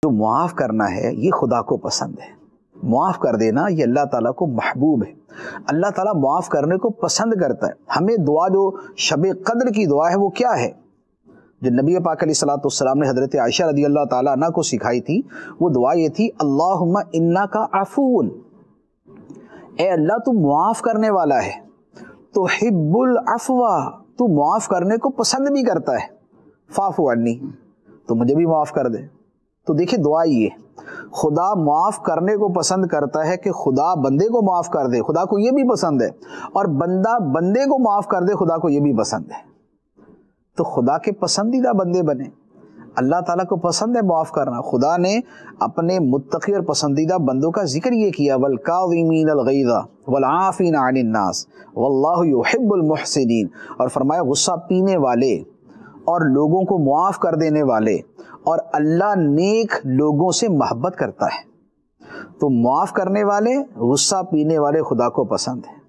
جو معاف کرنا ہے یہ خدا کو پسند ہے، معاف کر دینا یہ اللہ تعالیٰ کو محبوب ہے، اللہ تعالیٰ معاف کرنے کو پسند کرتا ہے۔ ہمیں دعا جو شب قدر کی دعا ہے وہ کیا ہے؟ جو نبی پاک علیہ الصلوۃ والسلام نے حضرت عائشہ رضی اللہ تعالیٰ عنہ کو سکھائی تھی، وہ دعا یہ تھی، اللہم انک عفو، اے اللہ تو معاف کرنے والا ہے، تحب العفو، تو معاف کرنے کو پسند بھی کرتا ہے، فاعف عنی، تو مجھے بھی معاف کر دے۔ تو دیکھیں دعا یہ خدا معاف کرنے کو پسند کرتا ہے کہ خدا بندے کو معاف کر دے، خدا کو یہ بھی پسند ہے، اور بندہ بندے کو معاف کر دے، خدا کو یہ بھی پسند ہے۔ تو خدا کے پسندیدہ بندے بنے، اللہ تعالیٰ کو پسند ہے معاف کرنا۔ خدا نے اپنے متقی اور پسندیدہ بندوں کا ذکر یہ کیا، والکاظمین الغیظ والعافین عن الناس واللہ یحب المحسنین، اور فرمایا غصہ پینے والے اور لوگوں کو معاف کر دینے والے، اور اللہ نیک لوگوں سے محبت کرتا ہے۔ تو معاف کرنے والے، غصہ پینے والے خدا کو پسند ہے۔